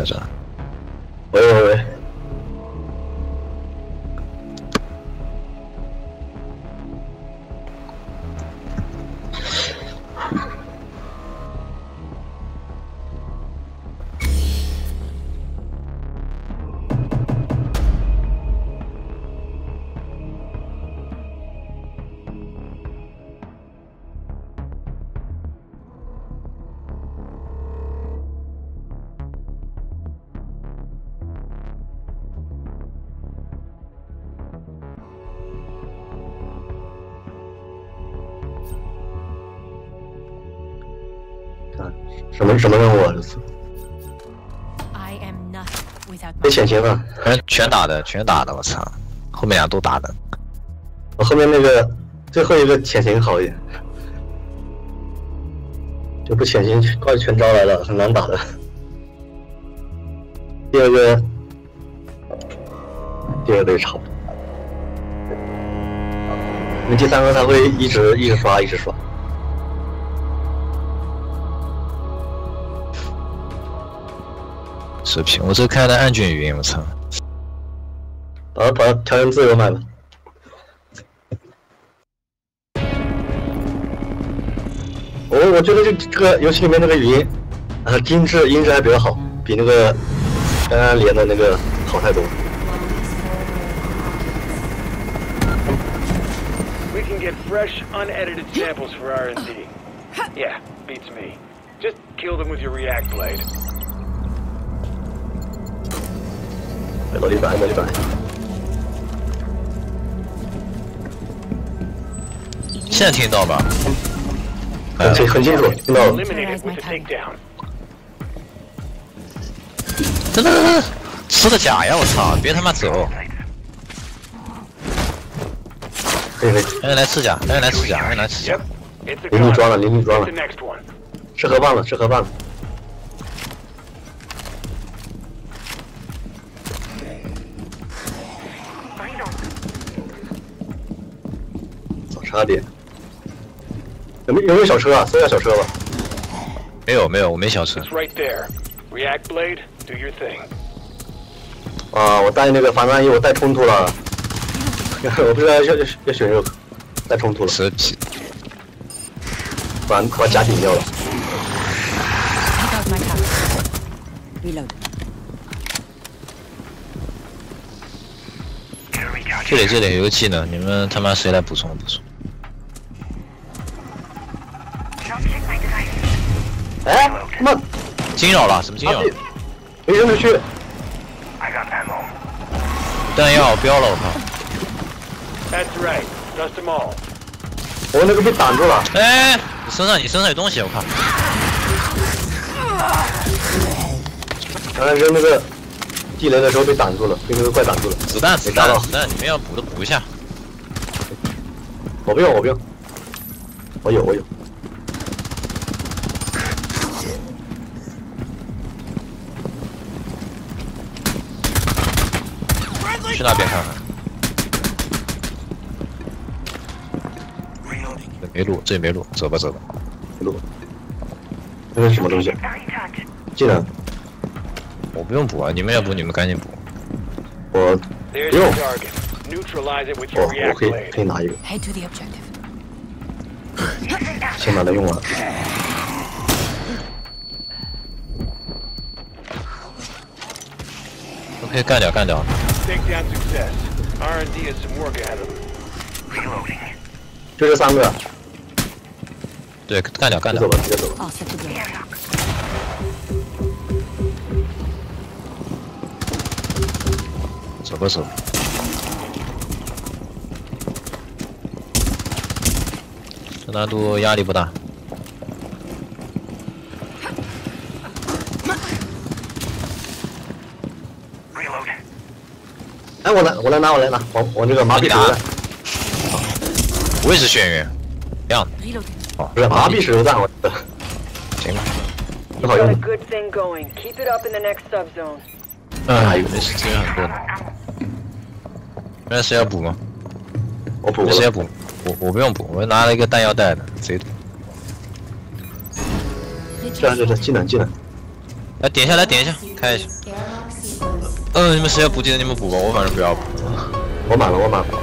这。 喂。什么任务啊？这次被潜行了， 全打的，我操！后面俩都打的。 我后面那个最后一个潜行好一点，就不潜行怪全招来了，很难打的。第二个也差不多，因为第三个他会一直刷。 视频，我这开的暗卷语音，我操！ 把调成自由买吧。我觉得这个游戏里面那个语音，音质还比较好，比那个刚刚连的那个好太多。 We can get fresh, unedited samples for R&D. Yeah, beats me. Just kill them with your React blade. 老李白。 现在听到吧？ 很清楚，听到了。 真吃的假呀！我操！别他妈走！ 可以。 来吃假！ 淋装了。吃盒饭了。差点，有没有小车啊？搜一下小车吧。 没有，我没小车。 啊，我带那个防弹衣，我带冲突了。我不知道要选肉，带冲突了。 蛇皮， 把甲顶掉了。 这里有个技能，你们他妈谁来补充？ 哎，他妈惊扰了？什么惊扰？ 没扔出去。 弹药标了，我靠！ 我那个被挡住了。 哎，你身上有东西，我靠！ 刚才扔那个地雷的时候被挡住了，被那个怪挡住了。 子弹，你们要补的补一下。 我不用，我有。 去那边看看。没路，这里没路，走吧。 没路。那是什么东西？技能。 我不用补啊，你们要补你们赶紧补。 我不用。我可以拿一个。先把它用完。 OK， 干掉。 就这3个。 对，干掉。 直接走吧。 走。这难度压力不大。 哎，我来拿，我这个麻痹手榴弹。 我也是眩晕，这样的。哦， 不是麻痹手榴弹，我的。 行吧。 很好用。 没事，资源很多的。那谁要补吗？ 我补了。 谁要补？我不用补，我拿了一个弹药袋的，贼多。 这技能。 来点一下，来点一下，开一下。你们谁要补技能你们补吧，我反正不要补。 我满了，我满了。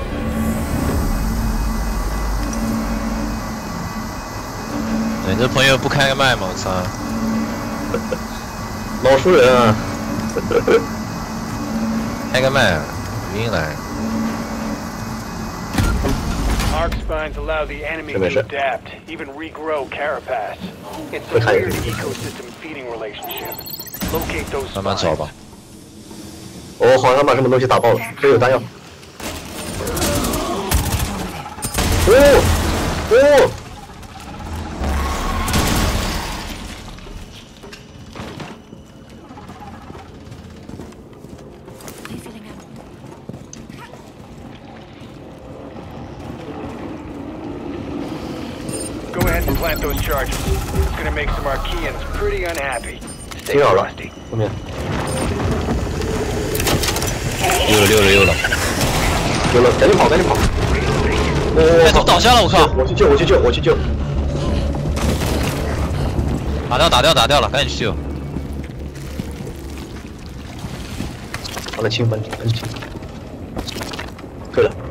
你这朋友不开个麦吗？我操！ 老熟人啊！ 开个麦，语音来。 Arc spines allow the enemy to adapt, even regrow carapace. It's a Okay. weird ecosystem feeding relationship. Locate those 慢慢找 spines. 吧。 我好像把什么东西打爆了，这有弹药。哦！ Go ahead and plant those charges. It's gonna make some Archeans pretty unhappy. Stay 听好了 frosty. 后面溜了。 有了，赶紧跑，赶紧跑！ 哎，怎么倒下了？我靠！ 我去救！ 打掉了，赶紧去救！ 把它清，把它清。对了，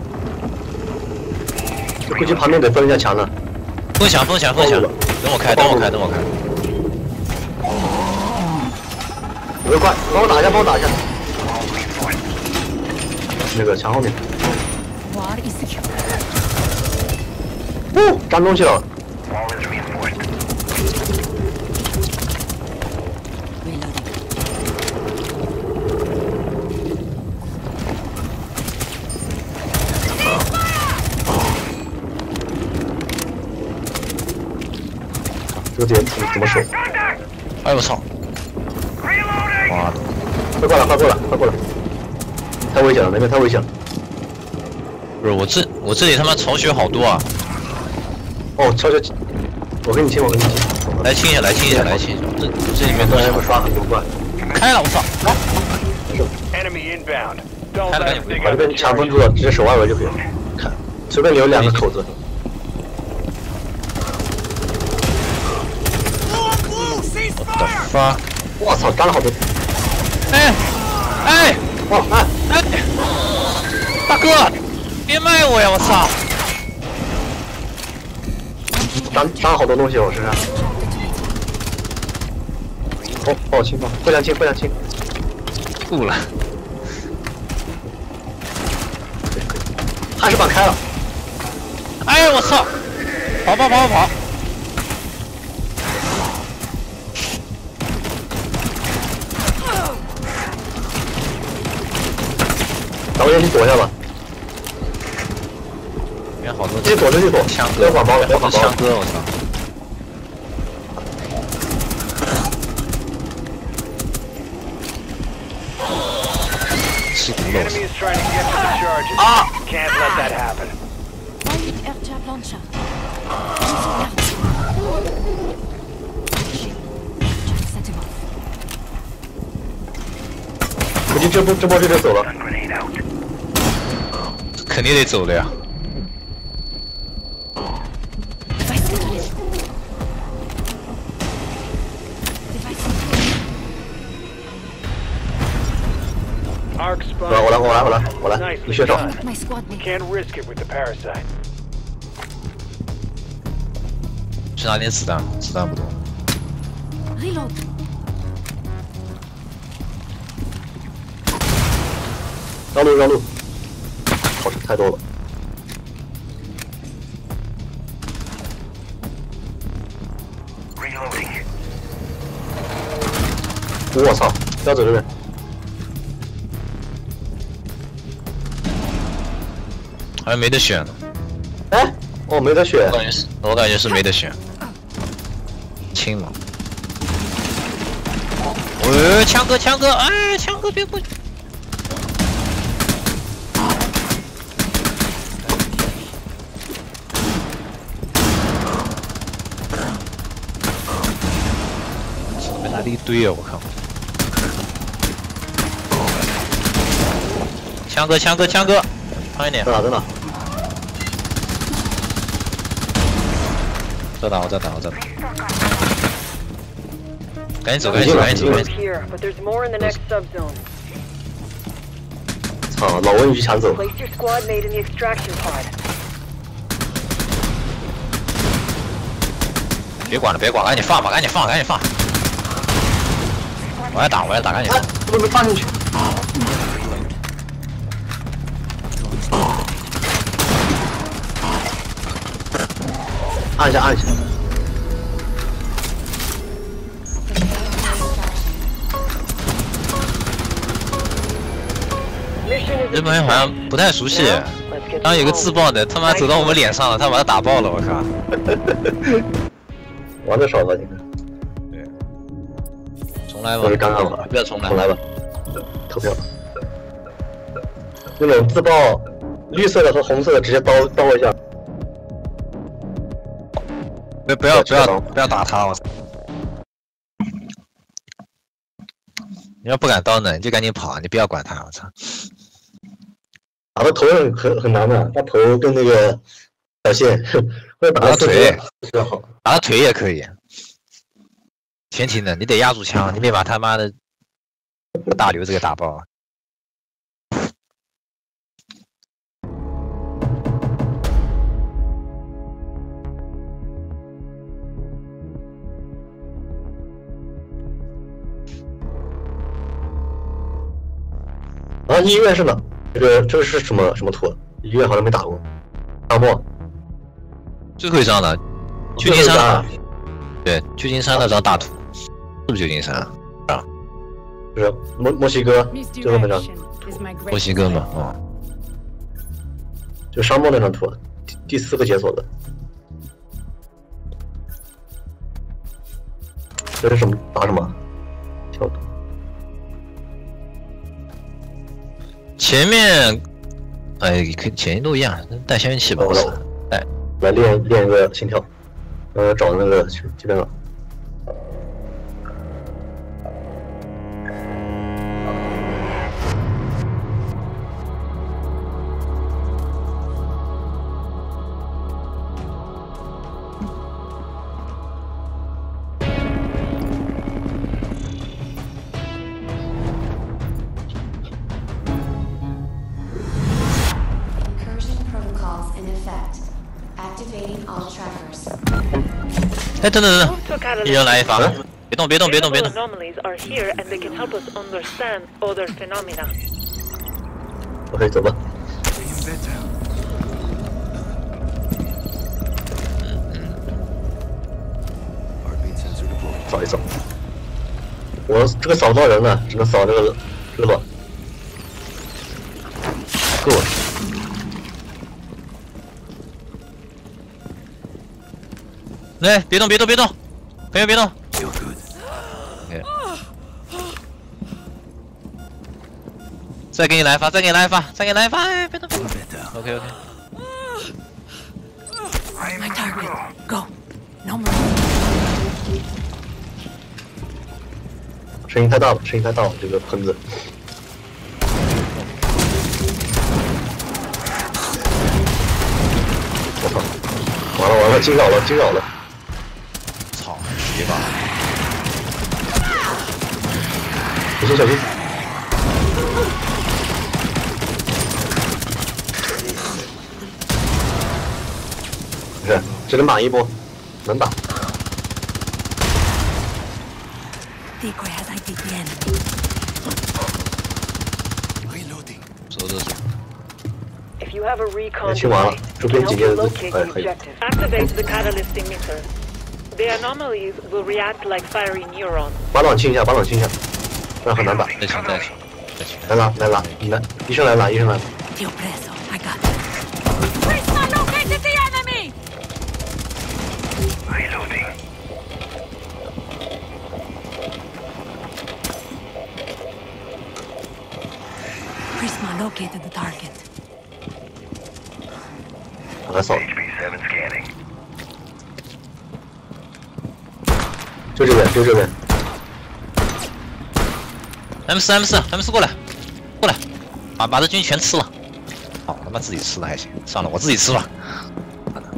这估计旁边得封一下墙了。 分享！等我开！ 我快，帮我打一下！那个墙后面。粘东西了。这个点怎么守？ 哎我操！妈的！ 快过来！太危险了，那边太危险了。 不是我这里他妈巢穴好多啊！ 哦，悄，我给你清。 来清一下。这里面刚才我刷很多怪。 开了，我操！ Enemy inbound. Don't 开了 let 赶紧 them dig 把这 out the 边墙封 charges. 住了，直接手外围就可以了。看，随便留2个口子。 发！ 我操，干了好多。 哎！大哥，别卖我呀！我操！ 粘了好多东西我身上。帮我清，互相清。 吐了。 汉士棒开了。 哎我操！跑！ 导演，你躲一下吧。 里面好多这躲。 枪哥， 不要管包了。 枪哥，我操！吃毒了，我操！ Enemy is trying to get to the charges. Can't let that happen. 估计这波就得走了。 肯定得走的呀。 Arc spine. 我来，你 Nicely 血手。 done. Can't risk it with the parasite. 去拿点子弹不多。 绕路，好太多了。我操，不要走这边。 好像没得选了。 哎，哦，没得选。 我感觉是没得选。清了。枪哥，哎，枪哥别过去。 来了一堆啊！我靠！枪哥，快一点！ 在哪？ 再打！赶赶紧走，赶紧走，赶紧走，赶紧走！ Here, but there's more in the next subzone. 操，老文鱼抢走。 Place your squad mate in the extraction pod. 别管了，别管了，赶紧放吧，赶紧放，赶紧放！我要打，我要打，赶紧放！ 怎么没放进去？按一下，按一下。 这朋友好像不太熟悉，刚有个自爆的，他妈走到我们脸上了，他把他打爆了，我靠！ 玩的少吧，你看。 对，重来吧， 这是刚刚吧， 不要重来， 重来吧，投票。那种自爆，绿色的和红色的直接刀一下。 不要打他，我操！你要不敢刀呢，你就赶紧跑，你不要管他，我操！ 打到头很难的，他头跟那个小线，或者打到腿比较好， 打到腿也可以。前提呢，你得压住枪，你别把他妈的大刘这个打爆。 啊，医院是哪？这个是什么图？医院好像没打过。沙漠。 最后一张了，旧金山。对，旧金山那张大图，是不是旧金山啊？ 是墨西哥最后那张。 墨西哥嘛，哦。 就沙漠那张图，第4个解锁的。这是什么？打什么？跳图。 前面，哎，前面都一样，带消音器吧，带。 来练一个心跳，找那个这边了。 哎，等，一人来一发，别动。 OK， 走吧。扫一扫。我这个扫不到人了，只能扫这个乱。够了。 来，别动，朋友别动。再给你来一发，哎，别动。OK。 My target. Go. No more. 声音太大了，这个喷子。我操！完了，惊扰了。 操，别吧！ 小心！不是，只能打一波，能打。 Decoy has ID the enemy. 走。 If you have a recon 清完了， device, 周 it 边 can 几 help 个 you 人 locate the 可以。 objective. Activate the catalyst emitter. The anomalies will react like fiery neurons. 把冷清一下，不然很难打。 再清。 来拉，医生来拉。 Tio preso. I got it. Prisma located the enemy. Reloading. Prisma located the target. 把他扫。 HB7 scanning. 就这边。 M4过来，把这军全吃了。好，他妈自己吃了还行，算了，我自己吃吧。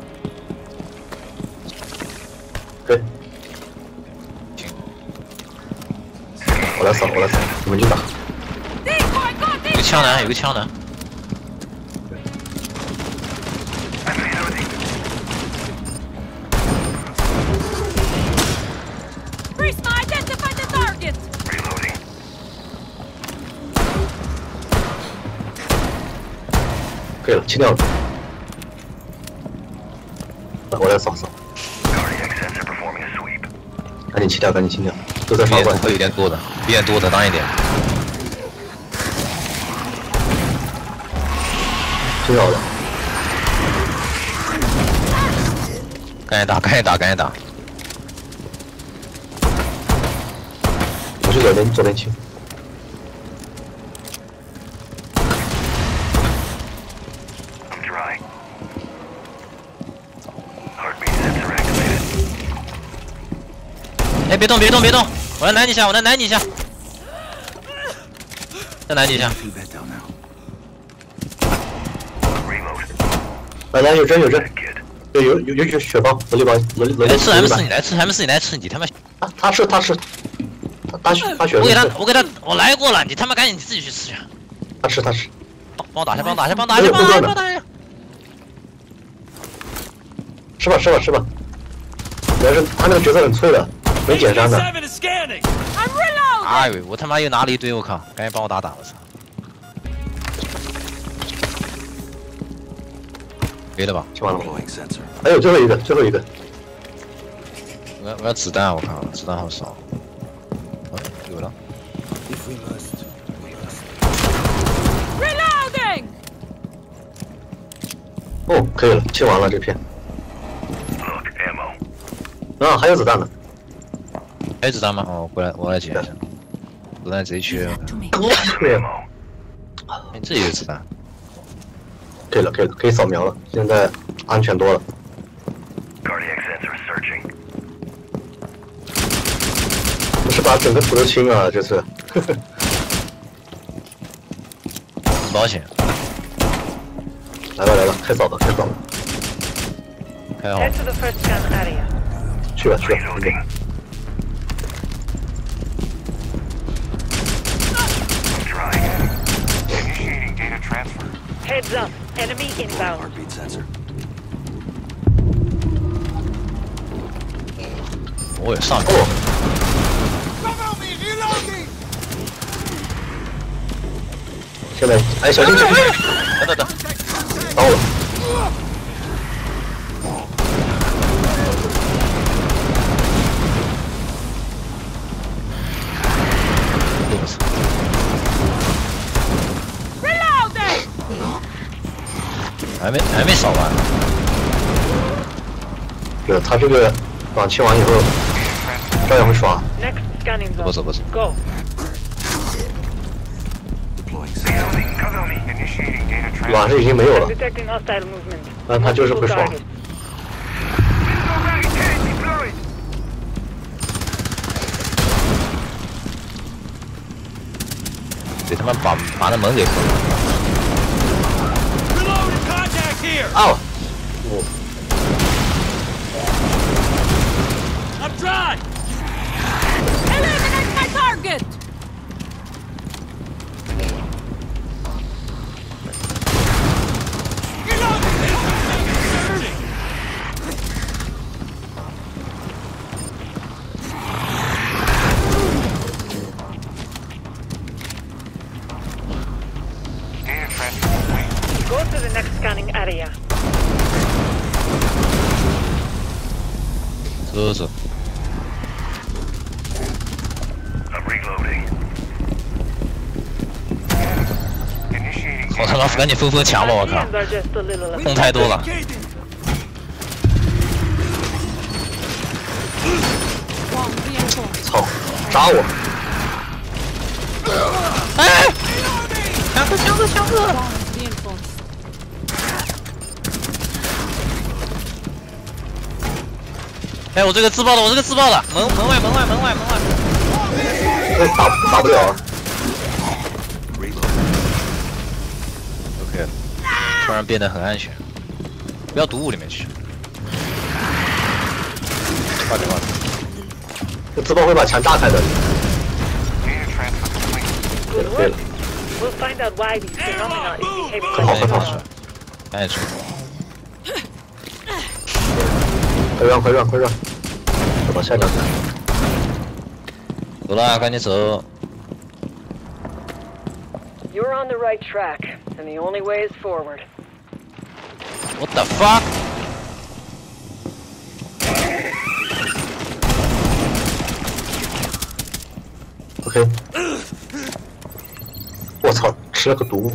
对。 行。 来扫，我来扫，你们就打。 Decoy, got 有个 this! 枪男，有个枪男。 Prisma, identify the target! 可以了，清掉了。我来扫扫。赶紧清掉，赶紧清掉，都在刷怪。 会有点多的，有点多的，当一点。 清掉了。 赶紧打，赶紧打，赶紧打。 我去左边清。 哎，别动，别动，别动！我来拦你一下，我来拦你一下。再拦你一下。 来，有针，对，有血包，萝莉包，萝莉。 来吃 M4，你来吃 M4，你来吃，你他妈！ 他是，他血。 我来过了，你他妈赶紧你自己去吃去。 他吃。 帮我打一下，帮我打一下，帮我打一下，帮我打一下。 吃吧。主要是他那个角色很脆的，没减伤的。 I'm reloading! 哎呦，我他妈又拿了一堆，我靠！赶紧帮我打，我操！没了吧？ 清完了。还有最后一个。 我要子弹，我靠，子弹好少。有了。 Reloading! 哦，可以了，清完了这片。啊，还有子弹呢。 还有子弹吗？哦，我来捡一下。子弹贼缺。哎，这也有子弹。 可以了，可以扫描了，现在安全多了。不是把整个图都清啊，这次。 保险。 来吧，开扫吧。 开好。 Head to the first scan area. 去吧。 Heads up. Enemy inbound. 我也上去。 哦。现在，哎，小心！ 等。 到了。 Reloading! 还没扫完。 对，他这个网清完以后，照样会刷。 Next scanning zone. 不走。 Go. 网是已经没有了， Detecting hostile movement. 但他就是会刷。 得他妈把那门给封了。 哦。 I'm dry! Eliminate my target! Go to the next scanning area. 走。 我他妈赶紧封墙吧！我靠， Hands are just a little 封太多了。 操，扎我！ 哎！枪子！哎，我这个自爆的，门外！ 这打不了啊。 OK， 突然变得很安全，不要毒物里面去。快点！ 这自爆会把墙炸开的。 对 Good 了对 work. 了， We'll find out why these phenomena is behaving 很好 like 很好 this.， 赶紧出， 快让快让快让，走到下一张台。 走了，赶紧走。 You're on the right track, and the only way is forward. What the fuck？ OK， 我操，吃了个毒。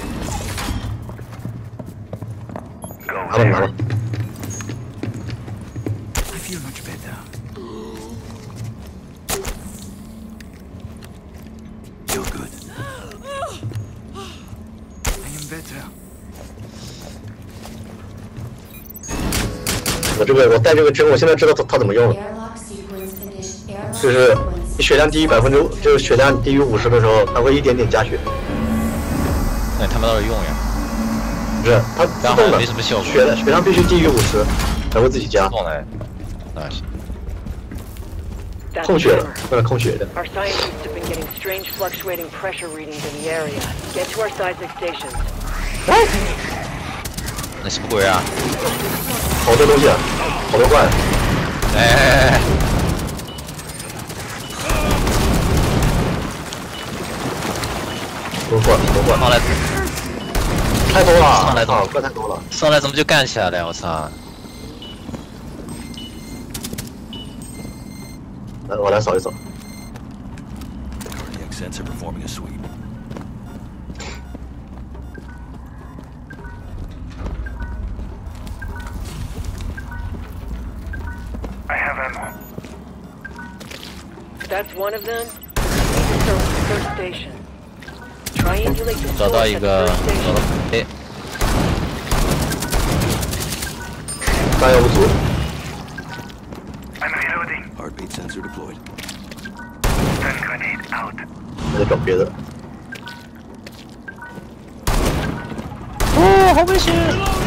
拿吧拿吧， I feel much better. You're good. I am better. 我带这个针，我现在知道它怎么用了。 就是你血量低于5%，就是血量低于50的时候，它会一点点加血。 那他们倒是用呀， 不是，它自动的， 没什么效果。 血量必须低于50，才会自己加。 动来，那行。 That's 控血的 Hammer.， 为了控血的。 Our scientists have been getting strange fluctuating pressure readings in the area. Get to our seismic stations. 那什么鬼啊？ 好多东西啊，好多怪。 哎， 多怪，多怪， 上来， 太多了， 上来啊，怪太多了。 上来怎么就干起来了？我操！ 来，我来扫一扫。 Cardiac sensor performing a sweep. I have ammo. That's one of them. Need to search the first station. Triangulate the 找到 source 一 at 个， the 找 first 到 station. 哎， 弹药不足， I'm reloading. Heartbeat sensor deployed. Stun grenade out. 那就找别的。 哦，好危险！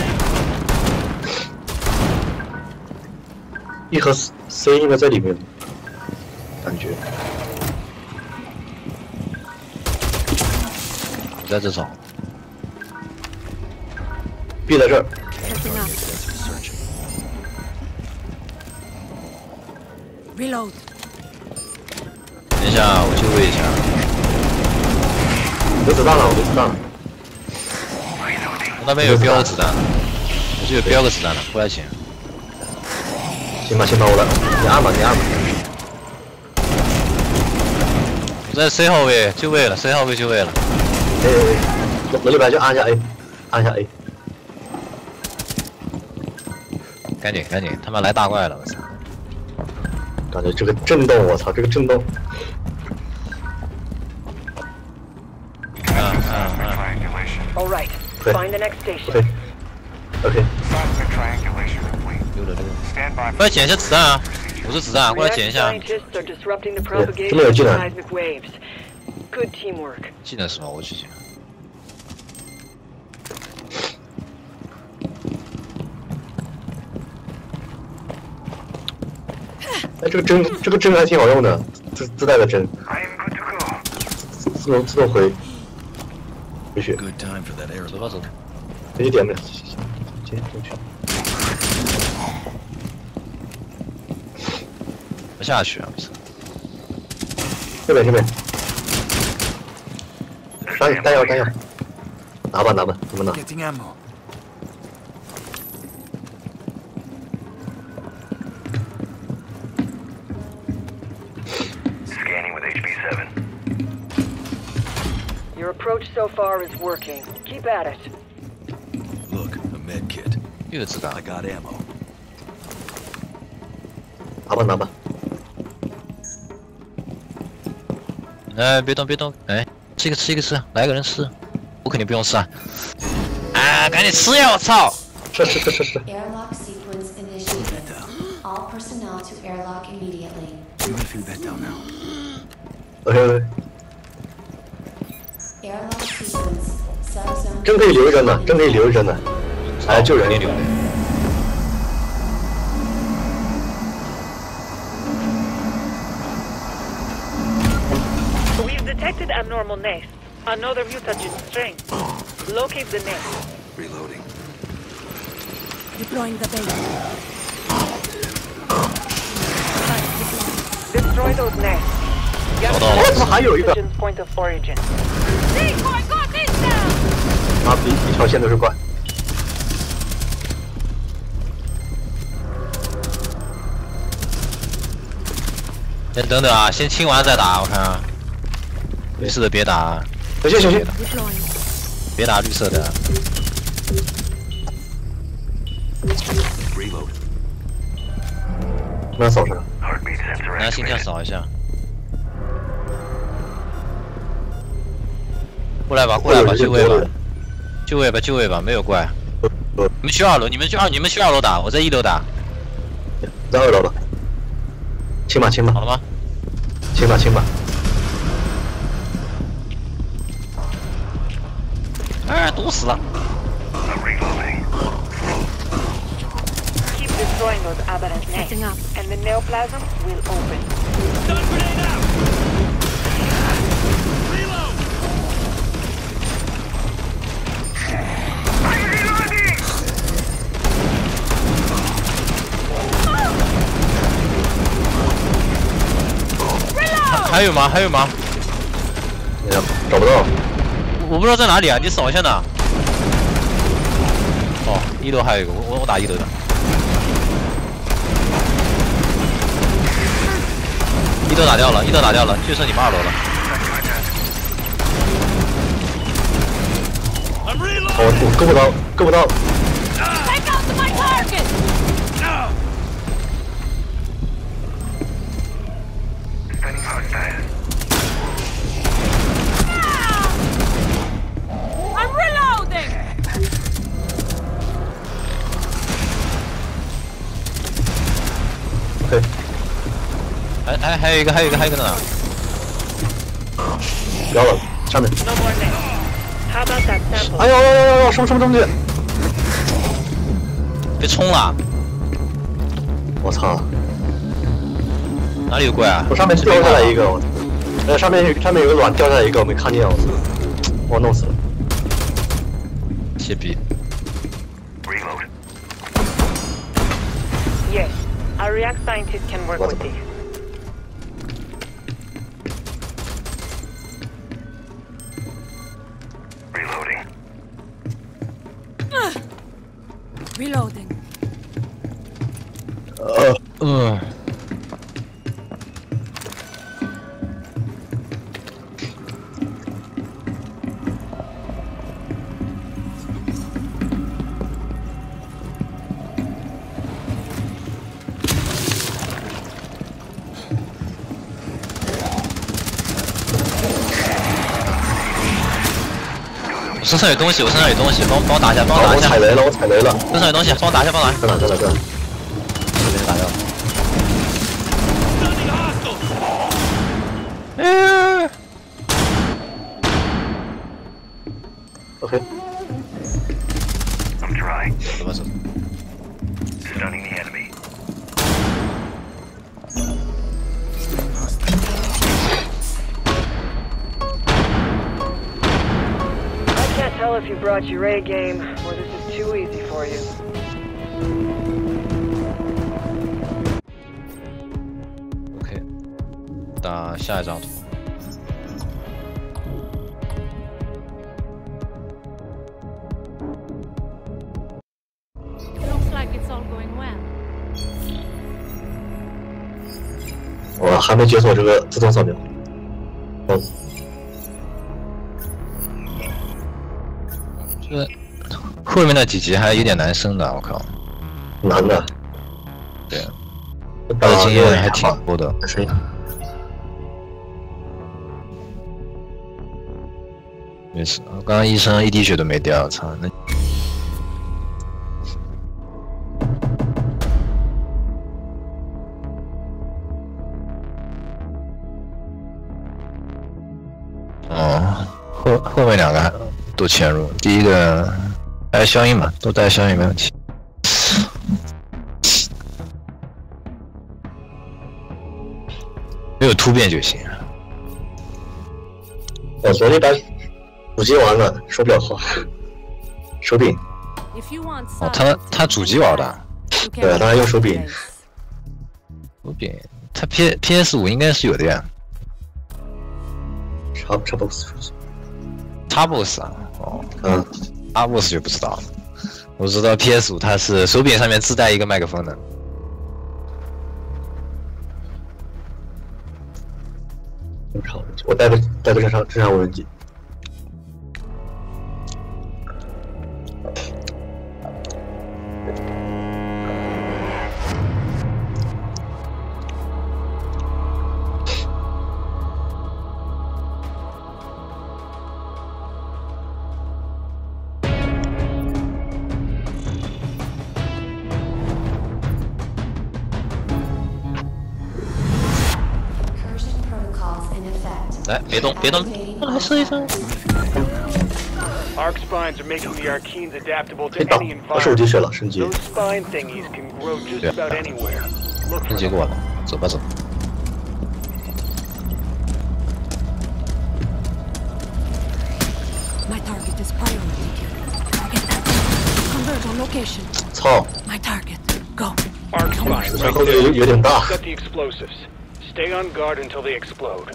E 和 C 应该在里面，感觉。 在这找， B 在这儿， Setting up. Sensor searching. Reload. 等一下，我救卫一下。 没子弹了，我没子弹了。 我那边有标个子弹，我这有标个子弹了，过来请。 行吧，行吧，我来，你按吧，你按吧。 我在 C 号位就位了，C 号位就位了。 轮里边就按一下 A， 按一下 A。 赶紧赶紧，他妈来大怪了，我操！ 感觉这个震动，我操，这个震动。 Triangulation. All right. Okay. Find the next station. OK， Seismic triangulation complete. 溜了溜了， Stand by 过来捡一下子弹啊！我是子弹，过来 React 捡一下。 scientists are disrupting the 这 propagation 边有 of 技能。 seismic waves. Good teamwork. 技能是吗？我去捡。 哎，这个针还挺好用的，自带的针， I am good to go. 自动回血， Good time for that 走 airlock. 吧走吧。 直接点不了，行，进去。 不下去啊！我操！ 这边，弹药，拿吧，怎么拿？ Getting ammo. Scanning with HB7. Your approach so far is working. Keep at it. Look, a med kit. 又有子弹 I，got ammo. 拿吧。 哎，别动！哎，吃一个吃，来个人吃，我肯定不用吃啊！啊，赶紧吃呀！我操！ 吃。 Airlock sequence initiated. All personnel to airlock immediately. You may feel better now. OK， Airlock sequence. Subzone. 针可以留一针的，来救人。 肯定留的。 We've detected abnormal nest. Another mutagen strain. Locate the nest. Reloading. Deploying the base. Destroy those nests. Gather 找到了怎么还有一个 mutagen's point of origin. Decoy got intel! 啊，一条线都是怪。 先等等啊，先清完再打，我看啊。绿色的别打， 小心小心！ Deploying. 别打绿色的。 Reload. 那扫上。 拿心跳扫一下。过来吧，过来吧，就位吧，就位吧，就位吧，没有怪。你们去二楼，你们去二楼打，我在一楼打， 在2楼了。清吧清吧好了吗？ 清吧清吧。 哎，堵死了。 Keep destroying those aberrant nests, Setting up. and the neoplasm will open. Reload! 还有吗？还有吗？ 找不到。 我不知道在哪里啊，你扫一下呢。哦，一楼还有一个，我打一楼的。一楼打掉了，一楼打掉了，就剩你们2楼了。 我够不到，够不到。 Take out my target! I'm reloading! OK， 还有一个在哪？ 标了，上面。 No more nests. How about that sample? 哎呦，什么东西？ 被冲了， 我操！ 哪里有怪啊？ 我上面掉下来一个，我操！上面有个卵掉下来一个，我没看见，我操！我弄死了。 切逼！ Yes, our React scientists can work with these. Reloading. 我身上有东西，帮我打一下，帮我打一下。 我踩雷了。 身上有东西，帮我打一下，帮我打一下。 在哪？ 这边打掉了。 OK， 怎么走？ I can't tell if you brought your A game or this is too easy for you. OK， 打下一张图。 Looks like it's all going well. 我还没解锁这个自动扫描。 这后面那几集还有点难升的，我靠。 难的。 对，他的经验还挺多的。 是。 没事，刚刚医生一滴血都没掉，我操！那后面2个都潜入，第一个带消音嘛，都带消音没问题。没有突变就行。 我昨天把主机玩了，手表好，手柄。 哦，他主机玩的。 对啊，他还用手柄。 手柄，他 PS5 应该是有的呀。Xbox 啊，哦，Xbox 就不知道了。我知道 PS5 它是手柄上面自带一个麦克风的。 我带个正常无人机。 来，别动，来试一试。 Arc spines are making the Arkeens adaptable to 可以打， any 把手机 environment. 血了，升级。 Those spine thingies can grow just about anywhere. Look 升 for 级 them. 过了，走吧走。 My target is priority kill. Target that. Converge on location. 操！ My target. Go. Arc spines 这 right 后面 there. 有点大。 Set the explosives. Stay on guard until they explode.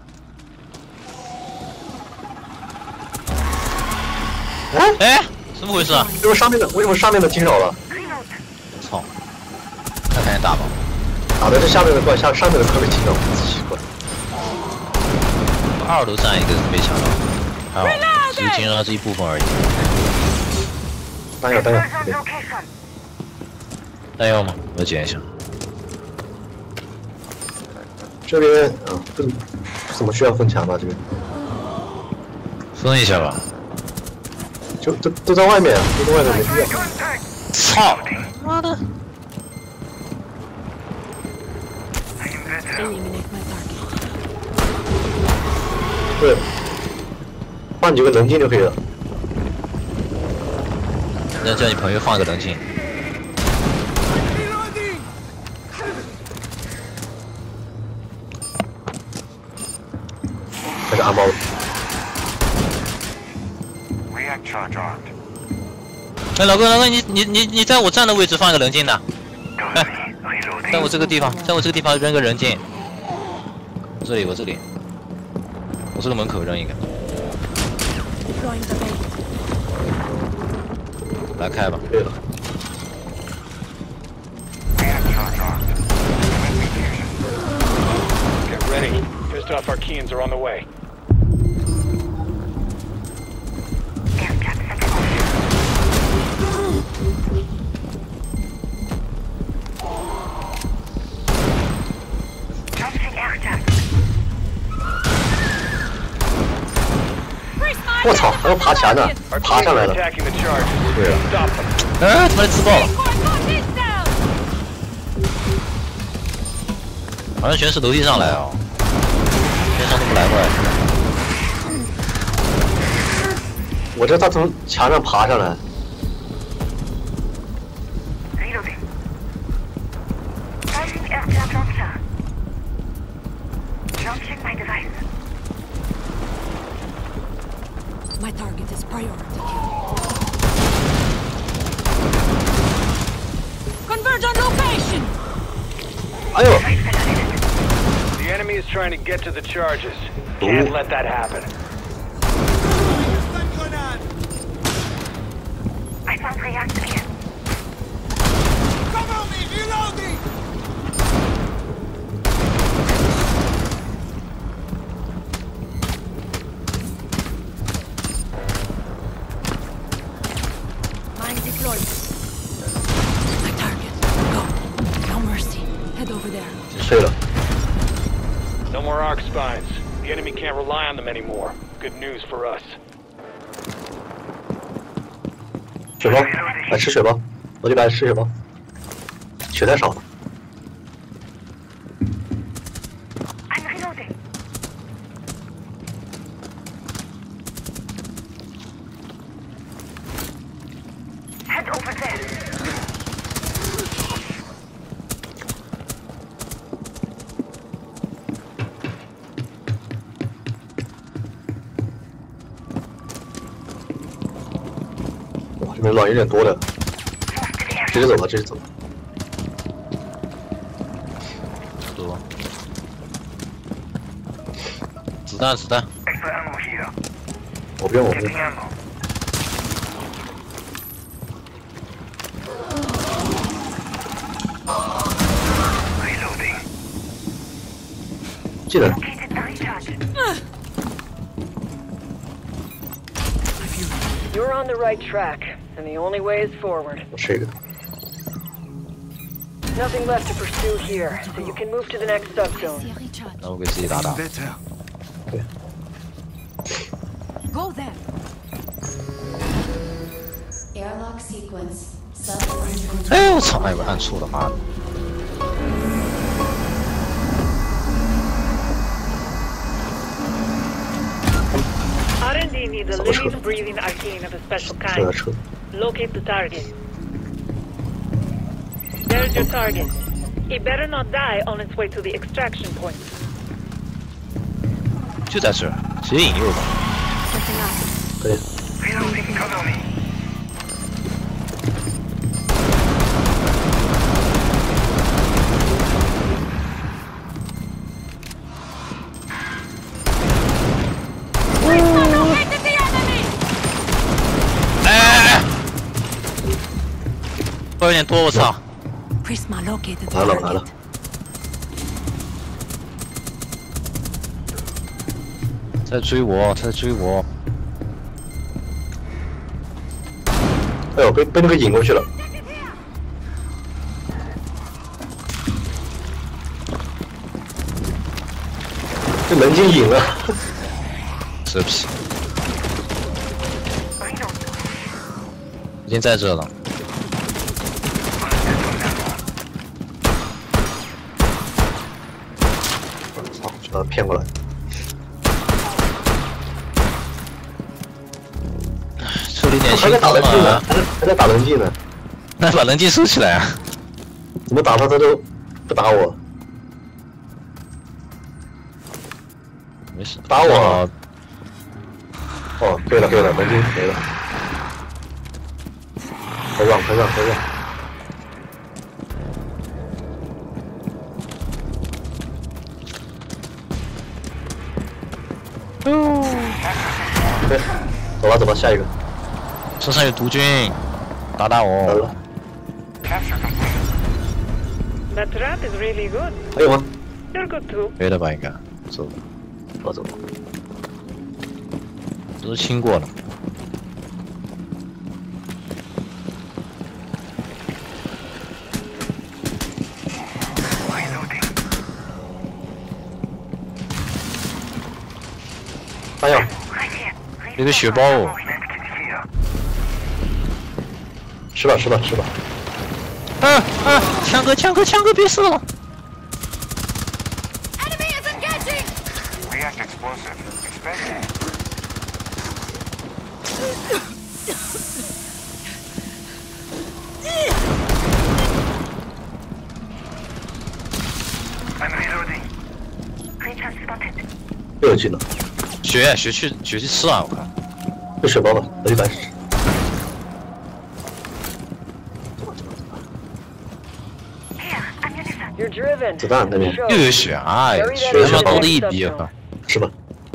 哎，怎么回事啊？ 为什么上面的惊扰了？ 操！看看打吧。 打的是下面的怪，上面的可被惊扰，奇怪。 二楼站一个人没抢到，还好，只是惊扰这一部分而已。 弹药， 弹药吗？我捡一下。 这边不怎么需要封墙吧？这边封一下吧。 都在外面，都在外面没必要。 操！妈的！ Eliminate my target. 对，换几个棱镜就可以了。 那叫你朋友放个棱镜。 还是阿猫。 哎，老哥，你在我站的位置放一个棱镜的，哎，在我这个地方扔个棱镜。我这里，我这个门口扔一个。 Deploying the bait. 来开吧。 对了。 Get ready. Pissed off Arkeens are on the way. Freeze my 我操，还要爬墙呢，爬上来 Arkeens are 了。 attacking the charges. 对啊。 Stop them. 哎，他妈的自爆了， This down. 好像全是楼梯上来哦，天上都不来过来。 我这他从墙上爬上来。 My target is priority kill. Converge on location. 哎呦！ The enemy is trying to get to the charges. Can't let that happen. I found reactor here. Cover me! Reloading! Mine deployed. My target. Go. No mercy. Head over there. 碎了。 No more arc spines. The enemy can't rely on them anymore. Good news for us. 血包，来吃血包，我就来吃血包，血太少了。 I'm reloading. Head over there. 这边狼有点多了，直接走吧，直接走。 多。子弹，子弹。 我不用，我不用。技能。 You're on the right track, and the only way is forward. 我吃一个。 Nothing left to pursue here, so you can move to the next subzone. 然后给自己打打。 Go there. Airlock sequence. Subzone. 哎，我操！哎，我按错了，妈的！ R&D needs a living, breathing arcane of a special kind. Locate the target. There's your target. It better not die on its way to the extraction point. 就在这儿，直接引诱吧。 可以。 Reloading, cover me. 有点多，我操！ Prisma located the 来了来了 target.。 在追我，在追我！ 哎呦，被那个引过去了。这门禁引了。 这屁！已经在这了。 把他骗过来。 处理点还在打轻松棱镜呢啊！， 还在打棱镜呢。 那把棱镜收起来啊！ 怎么打他都不打我？ 没事， 打我啊！哦，对了对了，棱镜没了。快让快让快让！ 对，走吧走吧，下一个。 车上有毒菌，打打来我！ 了， That trap is really good. 还有吗？ You're good too. 没了吧？应该走了， 我走。 都清过了。 哎呀， 有个血包哦！ 吃吧吃吧吃吧。 枪哥枪哥枪哥，别死了！ Enemy is engaging. React explosive. Expensive. I'm reloading. Creature spotted. 又有技能， 血去吃啊！我靠！ 有血包了，我110。 Here, ammunition. You're driven. 子弹那边 Show. 又有血，哎呀，血他妈多的一逼！我靠！ 吃吧。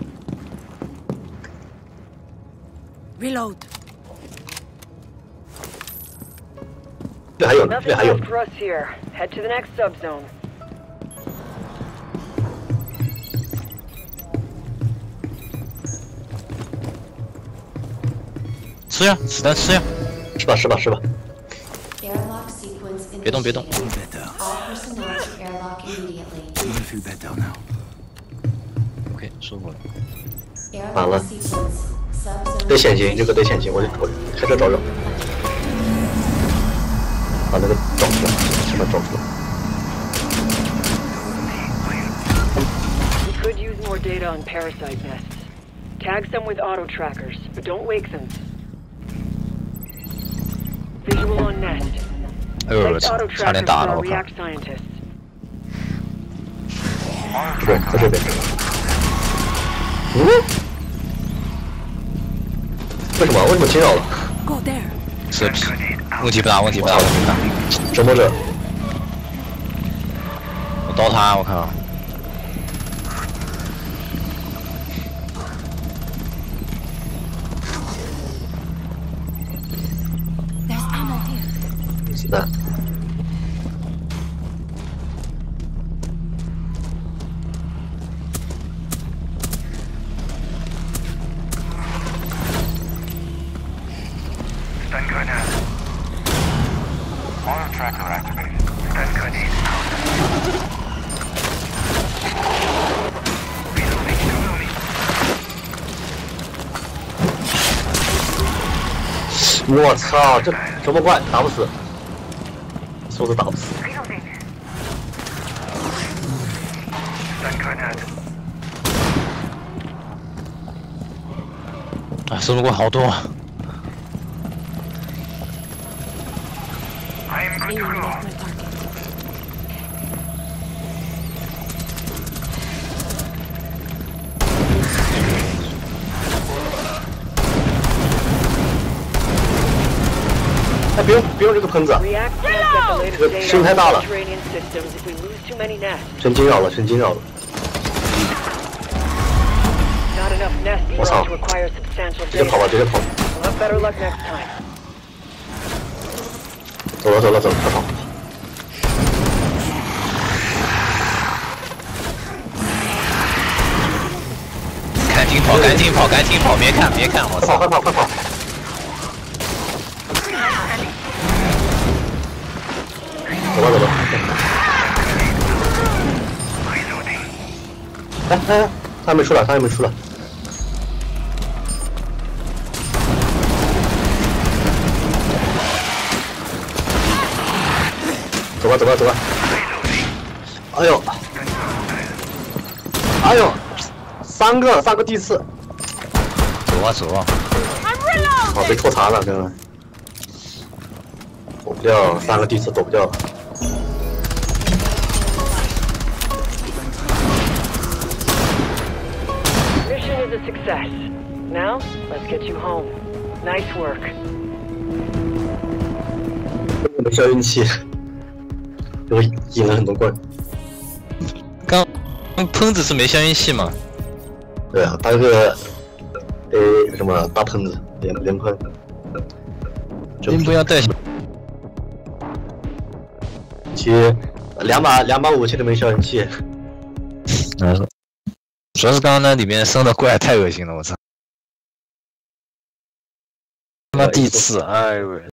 Reload. 这还有呢， Nothing 这还有 left。for us here. Head to the next subzone. 吃呀，子弹吃呀！ 吃吧吃吧吃吧。 Airlock sequence 别动别动 initiated. Move that down. All personnel to airlock immediately. I'm gonna figure that down now. OK，收回来。 Airlock sequence. Subzone. 得潜行，这个得潜行，我开车找找。把那个找出来，先把找出来。 We could use more data on parasite nests. Tag some with auto trackers, but don't wake them. Visual on nest. 哎呦我 Place 操， auto 差点 trackers 打 for 了 our 我靠！ React scientists. 对，在这边。嗯？为什么？为什么惊扰了？ Go there. 是问题不大，问题不大，问题不大。 折磨者， 我刀他，我靠！ There's ammo here. 子弹。 Stun grenade. Auto tracker activated. Stun grenade out. Reloading. 我操，这折磨怪打不死，说是打不死。 Reloading. Stun grenade. 啊，收不过好多。 I am good to Aiming go. at my target. 哎，不用这个喷子， React can't get the latest data 声太 on 大了， subterranean systems if we lose too many nests. 真惊扰了，真惊扰了。 Not enough nests What's for up? us to acquire substantial 直接跑吧， data. 直接跑。 We'll have better luck next time. 走了，快跑！ 赶紧跑，赶紧跑，赶紧跑！别看，我操！ 快跑！走吧。哎，他还没出来。走吧。哎呦，三个地刺， 走啊！ 哦，被拖残了，真的。躲不掉，3个地刺躲不掉。 Mission is a success. Now, let's get you home. Nice work. 没消音器，我引了很多棍。 刚喷子是没消音器吗？ 对啊，他这个什么大喷子连喷。 您不要带。 其实两把武器都没消音器。 主要是刚刚那里面生的怪太恶心了，我操！他妈地刺，哎呦喂！